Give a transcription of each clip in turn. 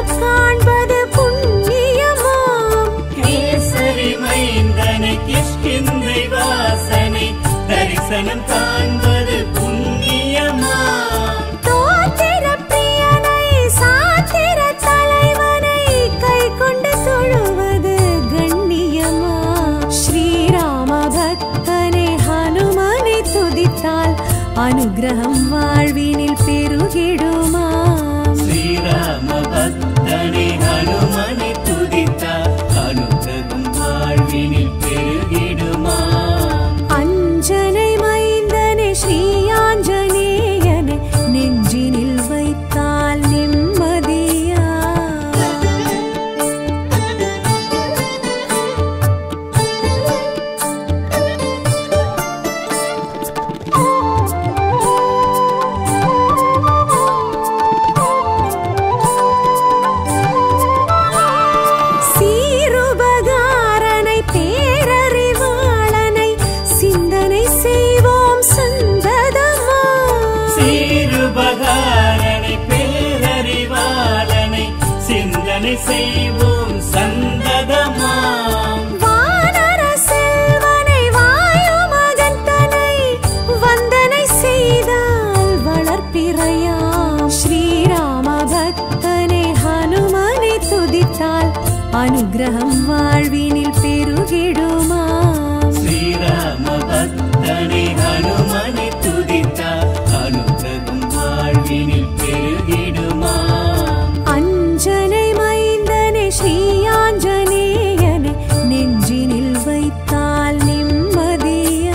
தரிசனம் காண்பது புண்ணியமாம். கேசரி மைந்தனை கிஷ்கிந்தை வாசனை தரிசனம் காண்பது புண்ணியமாம். தோத்திர பிரியனை சாத்திர தலைவனை கை கொண்டு தொழுவது கண்ணியமாம். ஸ்ரீராம பக்தனை ஹனுமனை துதித்தால் அனுகிரகம் வாழ்வினில் பெருகிடுமாம். ஸ்ரீராம பக்தனை ஹனுமனை துதித்தால் அனுகிரகம் வாழ்வினில் பெருகிடுமாம். அஞ்சனை மைந்தனை ஸ்ரீ ஆஞ்சநேயனை நெஞ்சினில் வைத்தால் நிம்மதியா. சீருபகாரனை பேரறிவாளனை சிந்தனை செய்வோம் சந்ததமா. சீருபகாரனை பேரறிவாளனை சிந்தனை செய்வோம் சந்ததமாம். வானர செல்வனை வாயு மகந்தனை வந்தனை செய்தால் வளர்ப்பிறையாம். ஸ்ரீராம பக்தனை ஹனுமனை துதித்தால் அனுகிரகம் வாழ்வினில் பெருகிடுமாம். ஸ்ரீராம பக்தனை ஹனுமனை துதித்தால் அனுகிரகம் வாழ்வினில் பெருகிடுமாம். அஞ்சனை மைந்தனை ஸ்ரீ ஆஞ்சநேயனை நெஞ்சினில் வைத்தால் நிம்மதியா.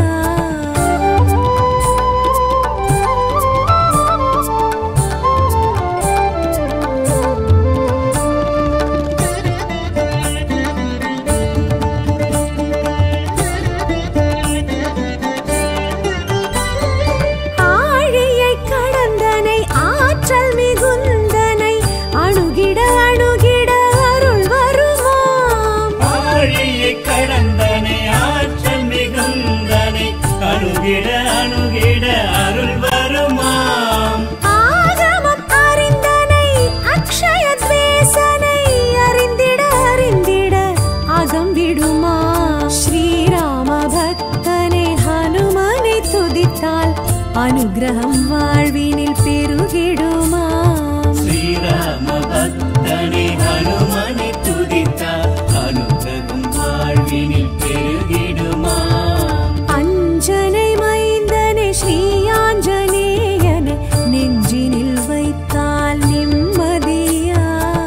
ஆழியை கடந்தனை ஆற்றல் மிகுந்தனை அணுகிட அணுகிட அருள் வருமாம். ஆழியை கடந்தனை ஆற்றல் மிகுந்தனை அணுகிட அணுகிட அருள் வருமாம். ஆகமம் அறிந்தனை அக்ஷய துவேசனை அறிந்திட அறிந்திட அகம் விடுமா. ஸ்ரீராம பக்தனை ஹனுமனை துதித்தால் அனுகிரகம் வாழ்வினில் பெருகிடுமாம். ஸ்ரீராம பக்தனை ஹனுமனை துதித்தால் அனுகிரகம் வாழ்வினில் பெருகிடுமாம். அஞ்சனை மைந்தனை ஸ்ரீ ஆஞ்சநேயனை நெஞ்சினில் வைத்தால் நிம்மதியா.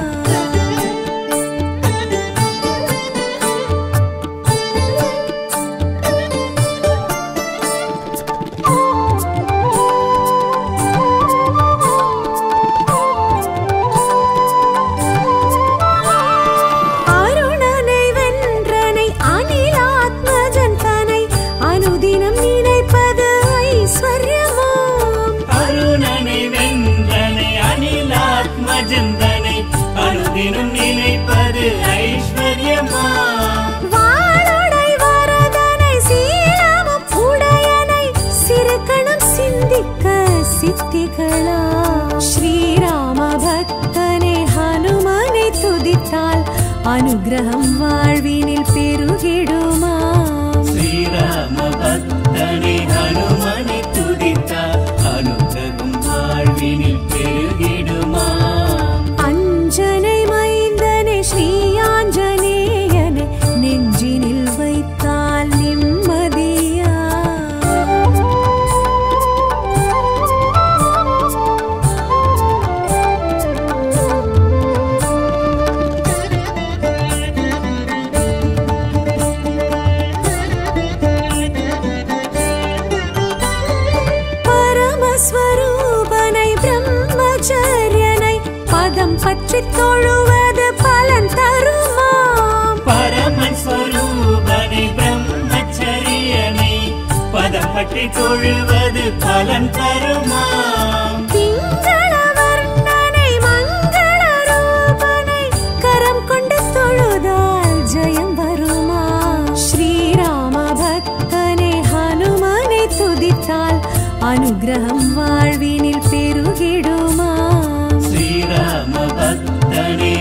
அருணனை வென்றனை அனிலாத்மஜன் தனை அனுதினம் நினைப்பது ஐஸ்வர்யமாம். அருணனை வென்றனை அனிலாத்மஜந்தனை அனுதினம் நினைப்பது ஐஸ்வர்யமாம். வாளுடை வரதனை சீலமும் உடையனை சிறுகணம் சிந்திக்க சித்திகளா. ஸ்ரீராம பக்தனை ஹனுமனை துதித்தால் அனுகிரகம் வாழ்வினில் பெருகிடுமாம். ஸ்ரீராம பக்தனை ஹனுமனை துதித்தால் அனுகிரகம் வாழ்வினில் பெருகிடுமாம். அஞ்சனை மைந்தனை ஸ்ரீ ஆஞ்சநேயனை நெஞ்சினில் வைத்தால் நிம்மதியா. பரமஸ்வரூபனை பிரம்மச்சரியனை பதம் பற்றி தொழுவது பலன் தருமாம். பரமன் ஸ்வரூபனை பிரம்மச்சரியனை பதம் பற்றி தொழுவது பலன் தருமாம். திங்கள வர்ணனை மங்கள ரூபனை கரம் கொண்டு தொழுதால் ஜெயம் வருமா. ஸ்ரீராம பக்தனை ஹனுமனை துதித்தால் அனுகிரகம் வாழ்வினில் பெருகிடுமா. ஸ்ரீராம பக்தனை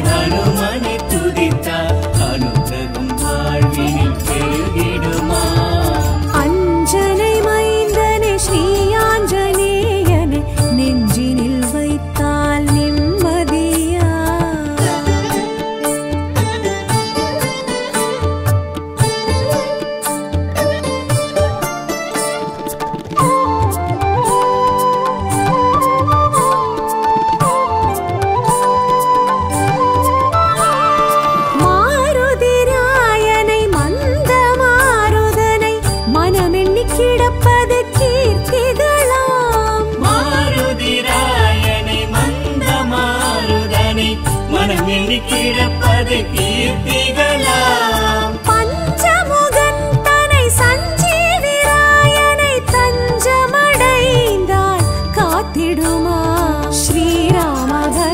அது கீர்த்திகளாம். பஞ்சமுகன் தனை சஞ்சீவிராயனை தஞ்சமடைந்தால் காத்திடுமா ஸ்ரீராம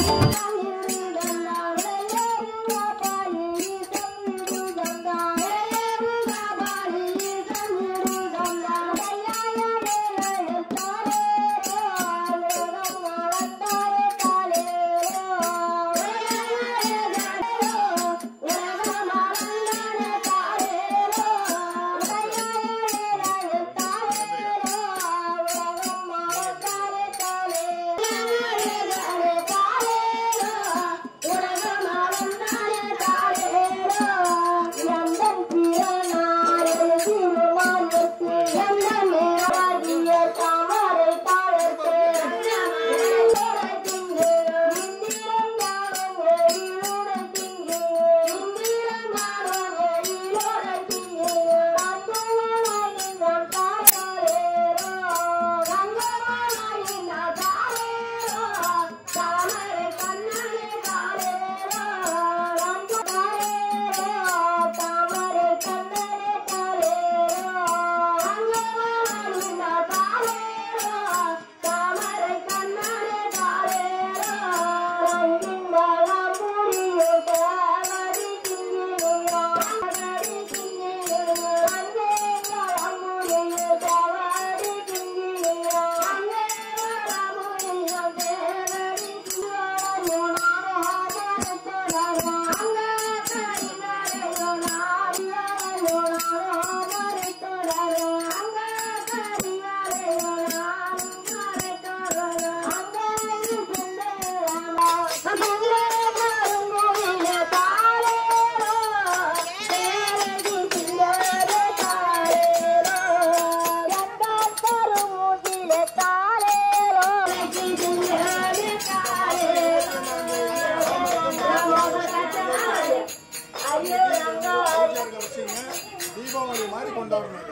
தீபாவளி மாதிரி கொண்டாடணும்.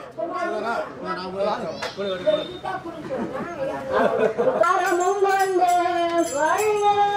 சரிதானா?